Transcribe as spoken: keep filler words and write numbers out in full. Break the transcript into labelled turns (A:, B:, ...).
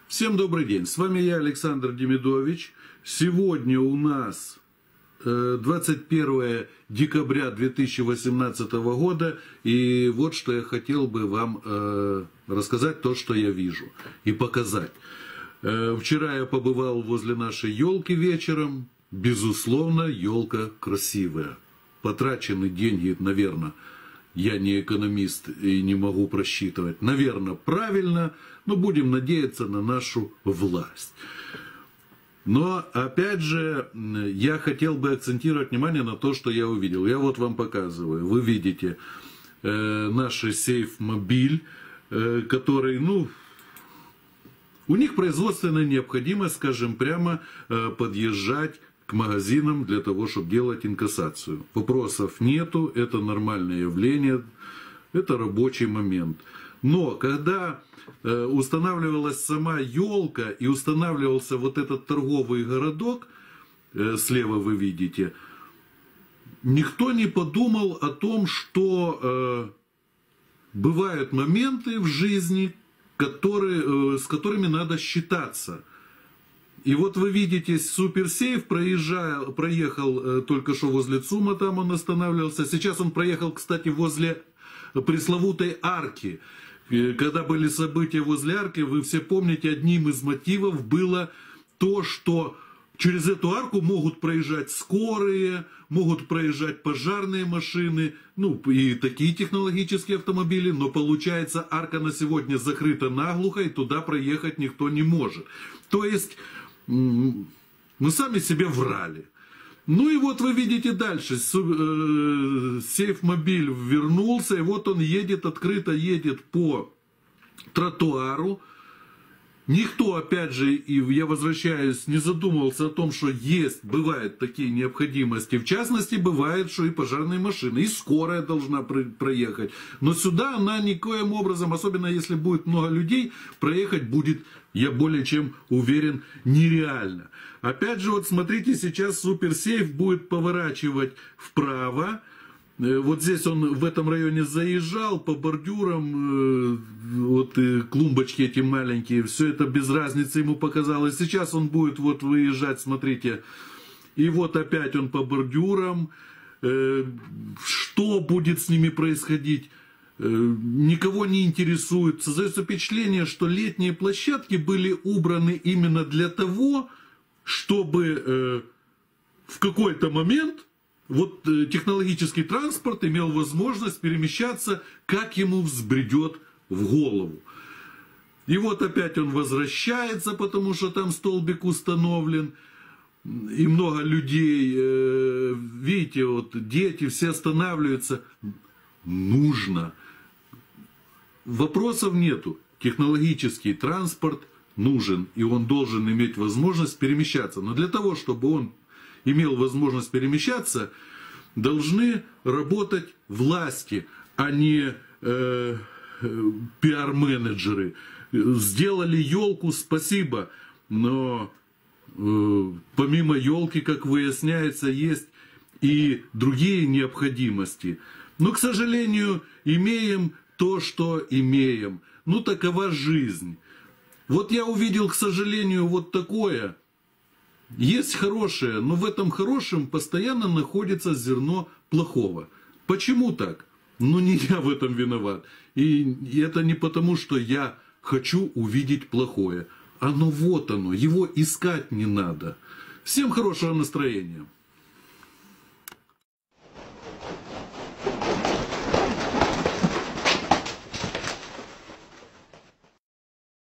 A: Всем добрый день, с вами я, Александр Демидович. Сегодня у нас двадцать первое декабря две тысячи восемнадцатого года, и вот что я хотел бы вам рассказать, то, что я вижу, и показать. Вчера я побывал возле нашей елки вечером, безусловно, елка красивая. Потрачены деньги, наверное, я не экономист и не могу просчитывать. Наверное, правильно, но будем надеяться на нашу власть. Но, опять же, я хотел бы акцентировать внимание на то, что я увидел. Я вот вам показываю. Вы видите э, наш сейф-мобиль, э, который, ну, у них производственная необходимость, скажем прямо, э, подъезжать к магазинам для того, чтобы делать инкассацию. Вопросов нету, это нормальное явление, это рабочий момент. Но когда э, устанавливалась сама елка и устанавливался вот этот торговый городок, э, слева вы видите, никто не подумал о том, что э, бывают моменты в жизни, которые, э, с которыми надо считаться. И вот вы видите, суперсейф проезжал, проехал э, только что возле ЦУМа, там он останавливался. Сейчас он проехал, кстати, возле пресловутой арки. Когда были события возле арки, вы все помните, одним из мотивов было то, что через эту арку могут проезжать скорые, могут проезжать пожарные машины, ну и такие технологические автомобили, но получается, арка на сегодня закрыта наглухо, и туда проехать никто не может. То есть мы сами себе врали. Ну и вот вы видите дальше, сейф-мобиль вернулся, и вот он едет, открыто едет по тротуару. Никто, опять же, и я возвращаюсь, не задумывался о том, что есть, бывают такие необходимости. В частности, бывает, что и пожарные машины, и скорая должна проехать. Но сюда она никоим образом, особенно если будет много людей, проехать будет, я более чем уверен, нереально. Опять же, вот смотрите, сейчас суперсейф будет поворачивать вправо. Вот здесь он в этом районе заезжал по бордюрам, вот и клумбочки эти маленькие, все это без разницы ему показалось. Сейчас он будет вот выезжать, смотрите, и вот опять он по бордюрам. Что будет с ними происходить, никого не интересует. Создается впечатление, что летние площадки были убраны именно для того, чтобы в какой-то момент вот технологический транспорт имел возможность перемещаться, как ему взбредет в голову. И вот опять он возвращается, потому что там столбик установлен, и много людей, видите, вот дети, все останавливаются. Нужно. Вопросов нету. Технологический транспорт нужен, и он должен иметь возможность перемещаться. Но для того, чтобы он имел возможность перемещаться, должны работать власти, а не э, э, пиар-менеджеры. Сделали елку, спасибо, но э, помимо елки, как выясняется, есть и другие необходимости. Но, к сожалению, имеем то, что имеем. Ну, такова жизнь. Вот я увидел, к сожалению, вот такое. Есть хорошее, но в этом хорошем постоянно находится зерно плохого. Почему так? Ну, не я в этом виноват. И это не потому, что я хочу увидеть плохое. Оно вот оно, его искать не надо. Всем хорошего настроения.